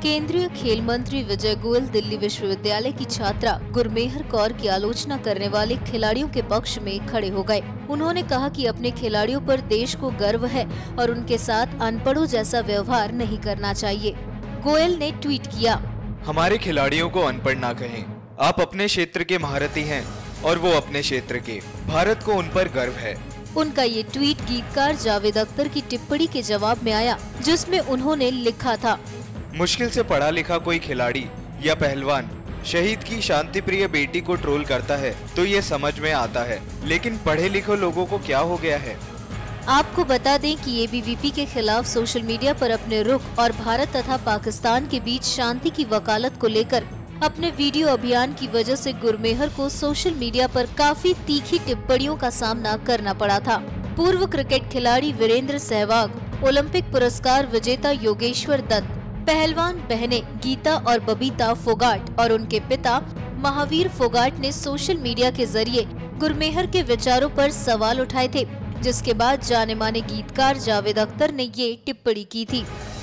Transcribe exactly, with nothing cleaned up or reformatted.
केंद्रीय खेल मंत्री विजय गोयल दिल्ली विश्वविद्यालय की छात्रा गुरमेहर कौर की आलोचना करने वाले खिलाड़ियों के पक्ष में खड़े हो गए। उन्होंने कहा कि अपने खिलाड़ियों पर देश को गर्व है और उनके साथ अनपढ़ों जैसा व्यवहार नहीं करना चाहिए। गोयल ने ट्वीट किया, हमारे खिलाड़ियों को अनपढ़ ना कहें। आप अपने क्षेत्र के महारथी हैं और वो अपने क्षेत्र के। भारत को उन पर गर्व है। उनका ये ट्वीट गीतकार जावेद अख्तर की टिप्पणी के जवाब में आया, जिसमें उन्होंने लिखा था, मुश्किल से पढ़ा लिखा कोई खिलाड़ी या पहलवान शहीद की शांति प्रिय बेटी को ट्रोल करता है तो ये समझ में आता है, लेकिन पढ़े लिखे लोगों को क्या हो गया है। आपको बता दें कि ए बी वी पी के खिलाफ सोशल मीडिया पर अपने रुख और भारत तथा पाकिस्तान के बीच शांति की वकालत को लेकर अपने वीडियो अभियान की वजह से गुरमेहर को सोशल मीडिया पर काफी तीखी टिप्पणियों का सामना करना पड़ा था। पूर्व क्रिकेट खिलाड़ी वीरेंद्र सहवाग, ओलंपिक पुरस्कार विजेता योगेश्वर दत्त, पहलवान बहनें गीता और बबीता फोगाट और उनके पिता महावीर फोगाट ने सोशल मीडिया के जरिए गुरमेहर के विचारों पर सवाल उठाए थे, जिसके बाद जाने माने गीतकार जावेद अख्तर ने ये टिप्पणी की थी।